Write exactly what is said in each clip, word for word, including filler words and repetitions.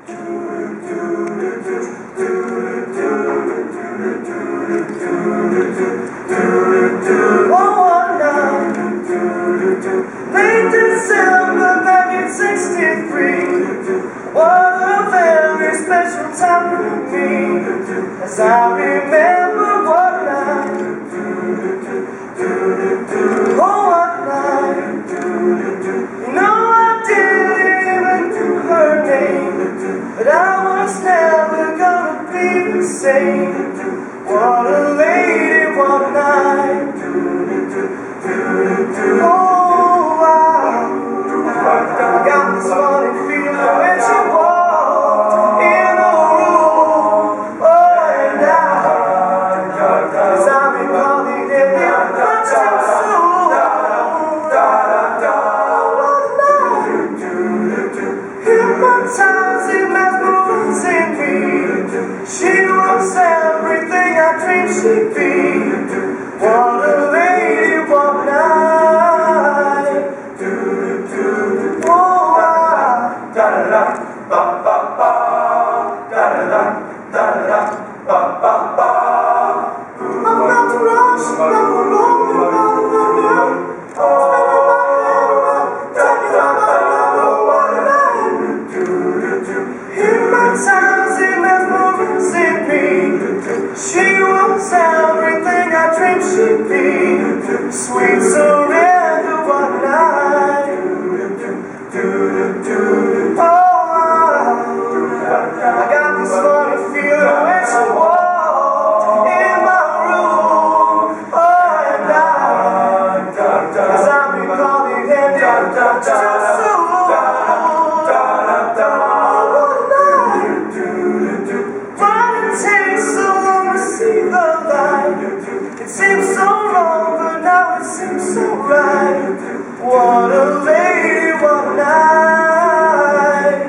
one night, late December back in sixty-three. What a very special time for me, as I remember one night. Oh, one night, you know I didn't even do her name, but I was never gonna be the same. What a lady, what a night. Oh, I got this funny feeling when she walked in the room. Oh, and I, 'cause I've been calling it much too soon. Oh, what a night. Hypnotizing, mesmerizing me. She was everything I dreamed she'd be. What a lady, what a night. Oh, I, da da da, ba ba ba, da da da, da da da, ba ba ba. I'm about to rush, I'm rolling, I'm rolling, spinning my head around, talking about love, what a night. Hypnotizing, mesmerizing me. She was everything I dreamed she'd be. Sweet surrender, what a night. Oh, I got this funny feeling when she walked in my room. Oh, and I, 'cause I've been calling it too soon. It seems so wrong, but now it seems so right. What a lady, what a night.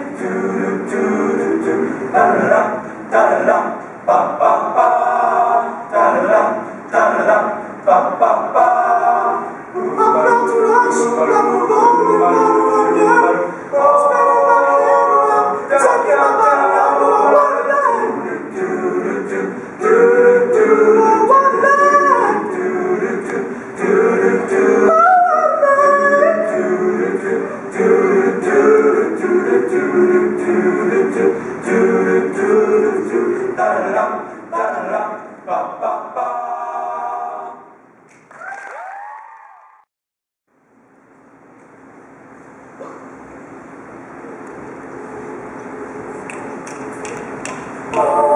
Da-da-da, da-da-da, ba-ba-ba. Da-da-da, da-da-da, ba-ba-ba. I'm about to rush, like a rolling bottle of spinning my head around, talking about love, what a night. Do-do-do, what a night. Oh,